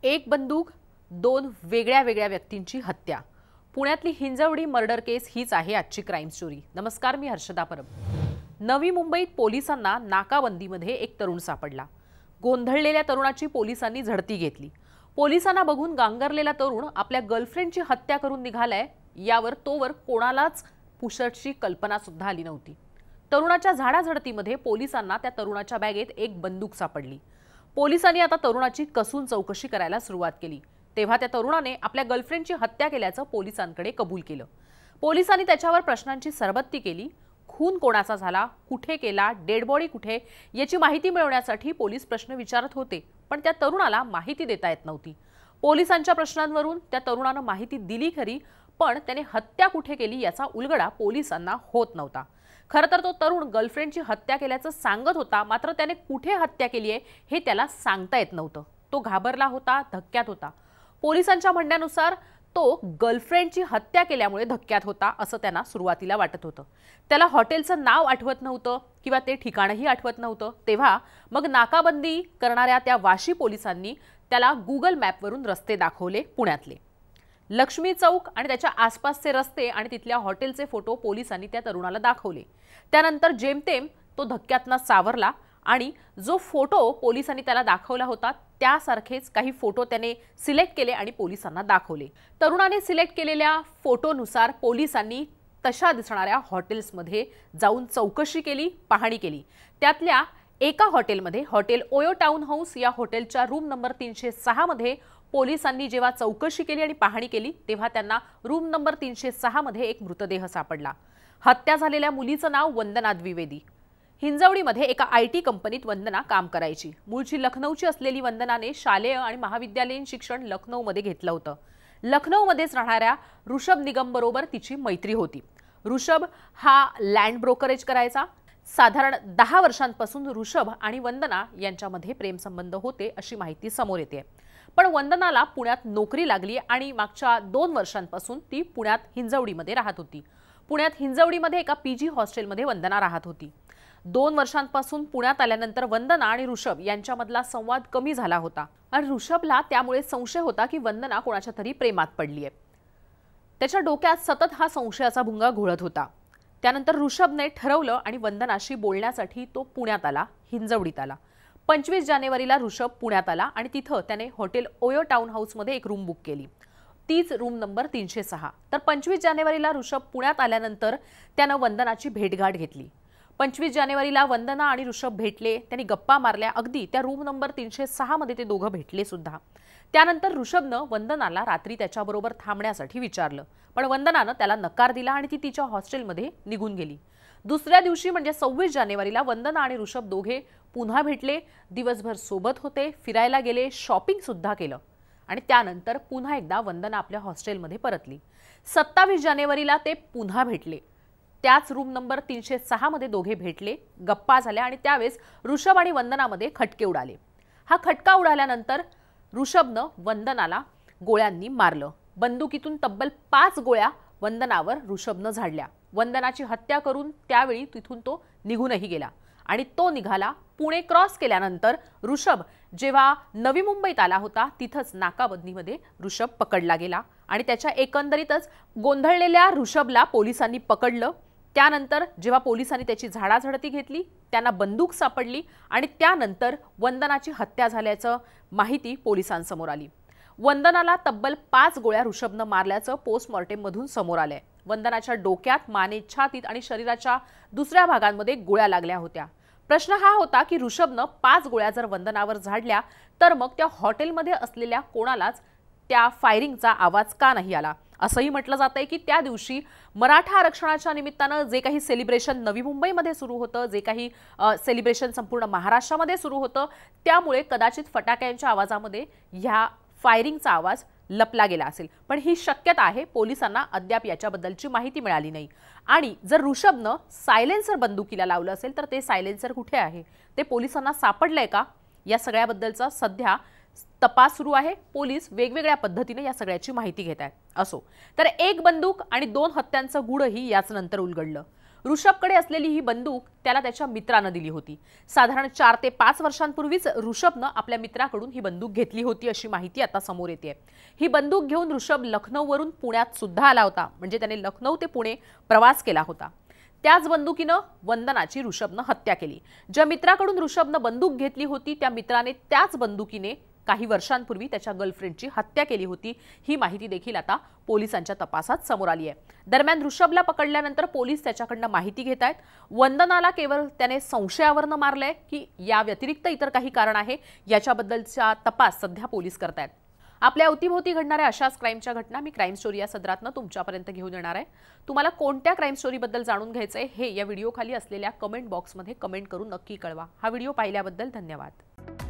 एक बंदूक, दोन वेगळ्या वेगळ्या व्यक्तींची हत्या. पुण्यातली हिंजवडी मर्डर केस हीच आहे आजची क्राईम स्टोरी. नमस्कार, मी हर्षदा परब. नवी मुंबईत पोलिसांना नाकाबंदीमध्ये एक तरुण सापडला. गोंधळलेल्या तरुणाची पोलिसांनी झडती घेतली. पोलिसांना बघून गांगरलेला तरुण आपल्या गर्लफ्रेंडची हत्या करून निघालाय यावर तोवर कोणालाच पुसटची कल्पना सुद्धा आली नव्हती. तरुणाच्या झाडाझडतीमध्ये पोलिसांना त्या तरुणाच्या बॅगेत एक बंदूक सापडली. पोलिसांनी आता तरुणाची कसून चौकशी करायला सुरुवात केली. तेव्हा त्या तरुणाने आपल्या गर्लफ्रेंडची हत्या केल्याचं पोलिसांकडे कबूल केलं. पोलिसांनी त्याच्यावर प्रश्नांची सरबत्ती केली. खून कोणाचा झाला, कुठे केला, डेड बॉडी कुठे याची माहिती मिळवण्यासाठी पोलीस प्रश्न विचारत होते, पण त्या तरुणाला माहिती देता येत नव्हती. पोलिसांच्या प्रश्नांवरून त्या तरुणानं माहिती दिली खरी, पण त्याने हत्या कुठे केली याचा उलगडा पोलिसांना होत नव्हता. खरं तर तो तरुण गर्लफ्रेंडची हत्या केल्याचं सांगत होता, मात्र त्याने कुठे हत्या केली आहे हे त्याला सांगता येत नव्हतं. तो घाबरला होता, धक्क्यात होता. पोलिसांच्या म्हणण्यानुसार तो गर्लफ्रेंडची हत्या केल्यामुळे धक्क्यात होता असं त्यांना सुरुवातीला वाटत होतं. त्याला हॉटेलचं नाव आठवत नव्हतं किंवा ते ठिकाणही आठवत नव्हतं. तेव्हा मग नाकाबंदी करणाऱ्या त्या वाशी पोलिसांनी त्याला गुगल मॅपवरून रस्ते दाखवले. पुण्यातले लक्ष्मी चौक आणि त्याच्या आसपासचे रस्ते आणि तिथल्या हॉटेलचे फोटो पोलिसांनी त्या तरुणाला दाखवले. त्यानंतर जेमतेम तो धक्क्यातनं सावरला आणि जो फोटो पोलिसांनी त्याला दाखवला होता त्यासारखेच काही फोटो त्याने सिलेक्ट केले आणि पोलिसांना दाखवले. तरुणाने सिलेक्ट केलेल्या फोटोनुसार पोलिसांनी तशा दिसणाऱ्या हॉटेल्समध्ये जाऊन चौकशी केली, पाहणी केली. त्यातल्या एका हॉटेलमध्ये, हॉटेल ओयो टाउन हाऊस या हॉटेलच्या रूम नंबर 306 मध्ये पोलिसांनी जेव्हा चौकशी केली आणि पाहणी केली तेव्हा त्यांना रूम नंबर 306 मध्ये एक मृतदेह सापडला. हत्या झालेल्या मुलीचं नाव वंदना द्विवेदी. हिंजवडीमध्ये एका IT कंपनीत वंदना काम करायची. मूळची लखनौची असलेली वंदनाने शालेय आणि महाविद्यालयीन शिक्षण लखनौमध्ये घेतलं होतं. लखनौमध्येच राहणाऱ्या ऋषभ निगम बरोबर तिची मैत्री होती. ऋषभ हा लँड ब्रोकरेज करायचा. साधारण 10 वर्षांपासून ऋषभ आणि वंदना यांच्यामध्ये प्रेमसंबंध होते अशी माहिती समोर येते. पण वंदनाला पुण्यात नोकरी लागली आणि मागच्या 2 वर्षांपासून ती पुण्यात हिंजवडीमध्ये राहत होती. पुण्यात हिंजवडीमध्ये एका PG हॉस्टेलमध्ये वंदना राहत होती. 2 वर्षांपासून पुण्यात आल्यानंतर वंदना आणि ऋषभ यांच्यामधला संवाद कमी झाला होता आणि ऋषभला त्यामुळे संशय होता की वंदना कोणाच्या तरी प्रेमात पडली आहे. त्याच्या डोक्यात सतत हा संशयाचा भुंगा घोळत होता. त्यानंतर ऋषभने ठरवलं आणि वंदनाशी बोलण्यासाठी तो पुण्यात आला, हिंजवडीत आला. 25 जानेवारीला ऋषभ पुण्यात आला आणि तिथं त्याने हॉटेल ओयो टाउन हाऊसमध्ये एक रूम बुक केली. तीच रूम नंबर 306. तर 25 जानेवारीला ऋषभ पुण्यात आल्यानंतर त्यानं वंदनाची भेटगाठ घेतली. 25 जानेवारीला वंदना आणि ऋषभ भेटले, त्यांनी गप्पा मारल्या. अगदी त्या रूम नंबर 306 मध्ये ते दोघं भेटले सुद्धा. त्यानंतर ऋषभनं वंदनाला रात्री त्याच्याबरोबर थांबण्यासाठी विचारलं, पण वंदनानं त्याला नकार दिला आणि ती तिच्या हॉस्टेलमध्ये निघून गेली. दुसऱ्या दिवशी म्हणजे 26 जानेवारीला वंदना आणि ऋषभ दोघे पुन्हा भेटले. दिवसभर सोबत होते, फिरायला गेले, शॉपिंग सुद्धा केलं आणि त्यानंतर पुन्हा एकदा वंदना आपल्या हॉस्टेलमध्ये परतली. 27 जानेवारीला ते पुन्हा भेटले. त्याच रूम नंबर 306 मध्ये दोघे भेटले, गप्पा झाल्या आणि त्यावेळेस ऋषभ आणि वंदनामध्ये खटके उडाले. हा खटका उडाल्यानंतर ऋषभनं वंदनाला गोळ्यांनी मारलं. बंदुकीतून तब्बल 5 गोळ्या वंदनावर ऋषभनं झाडल्या. वंदनाची हत्या करून त्यावेळी तिथून तो निघूनही गेला आणि तो निघाला. पुणे क्रॉस केल्यानंतर ऋषभ जेव्हा नवी मुंबईत आला होता तिथंच नाकाबंदीमध्ये ऋषभ पकडला गेला आणि त्याच्या एकंदरीतच गोंधळलेल्या ऋषभला पोलिसांनी पकडलं. त्यानंतर जेव्हा पोलिसांनी त्याची झाडाझडती घेतली, त्यांना बंदूक सापडली आणि त्यानंतर वंदनाची हत्या झाल्याचं माहिती पोलिसांसमोर आली. वंदनाला तब्बल 5 गोळ्या ऋषभनं मारल्याचं पोस्टमॉर्टेममधून समोर आलंय. वंदनाच्या डोक्यात, मानेत, छातीत आणि शरीराच्या दुसऱ्या भागांमध्ये गोळ्या लागल्या होत्या. प्रश्न हा होता की ऋषभनं 5 गोळ्या जर वंदनावर झाडल्या तर मग त्या हॉटेलमध्ये असलेल्या कोणालाच त्या फायरिंगचा आवाज का नाही आला. असंही म्हटलं जातंय की त्या दिवशी मराठा आरक्षणाच्या निमित्तानं जे काही सेलिब्रेशन नवी मुंबईमध्ये सुरू होतं, जे काही सेलिब्रेशन संपूर्ण महाराष्ट्रामध्ये सुरू होतं, त्यामुळे कदाचित फटाक्यांच्या आवाजामध्ये ह्या फायरिंगचा आवाज लपला गेला असेल. पण ही शक्यता आहे. पोलिसांना अद्याप याच्याबद्दलची माहिती मिळाली नाही. आणि जर ऋषभनं सायलेन्सर बंदुकीला लावलं असेल तर ते सायलेन्सर कुठे आहे, ते पोलिसांना सापडलंय का, या सगळ्याबद्दलचा सध्या तपास सुरू आहे. पोलीस वेगवेगळ्या पद्धतीने या सगळ्याची माहिती घेत आहेत. असो तर एक बंदूक आणि 2 हत्यांचं गूढही याच नंतर उलगडलं. ऋषभकडे असलेली ही बंदूक त्याला त्याच्या मित्रानं दिली होती। साधारण 4 ते 5 वर्षांपूर्वीच ऋषभनं आपल्या मित्राकडून ही बंदूक घेतली होती अशी माहिती आता समोर येते। ही बंदूक घेऊन ऋषभ लखनौवरून पुण्यात सुद्धा आला होता, म्हणजे त्याने लखनौ ते पुणे प्रवास केला होता। त्याच बंदुकीनं वंदनाची ऋषभनं हत्या केली। ज्या मित्राकडून ऋषभनं बंदूक घेतली होती त्या मित्राने त्याच बंदुकीने काही वर्षांपूर्वी त्याच्या गर्लफ्रेंडची हत्या केली होती। ही माहिती देखील आता पोलिसांच्या तपासात समोर आली आहे। दरम्यान ऋषभला पकडल्यानंतर पोलीस त्याच्याकडनं माहिती घेत आहेत। वंदनाला केवळ त्याने संशयावरनं मारलंय की या व्यतिरिक्त इतर काही कारण आहे, याच्याबद्दलचा तपास सध्या पोलीस करतायत। आपल्या अवतीभोवती घडणाऱ्या अशाच क्राईमच्या घटना मी क्राईम स्टोरी या सदरातनं तुमच्यापर्यंत घेऊन येणार आहे। तुम्हाला कोणत्या क्राईम स्टोरीबद्दल जाणून घ्यायचंय हे या व्हिडिओ खाली असलेल्या कमेंट बॉक्समध्ये कमेंट करून नक्की कळवा। हा व्हिडिओ पाहिल्याबद्दल धन्यवाद।